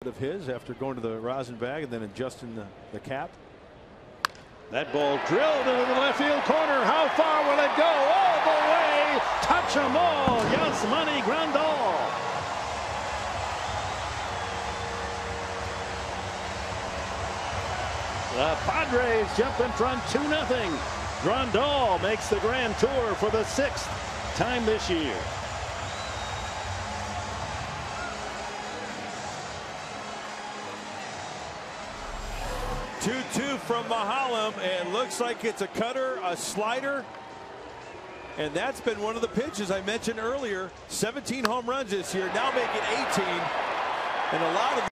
of his after going to the rosin bag and then adjusting the cap. That ball drilled into the left field corner. How far will it go? All the way. Touch 'em all. Yasmani Grandal. The Padres jump in front 2-0. Grandal makes the grand tour for the 6th time this year. Two from Mahalam, and looks like it's a cutter, a slider, and that's been one of the pitches I mentioned earlier. 17 home runs this year, now making 18, and a lot of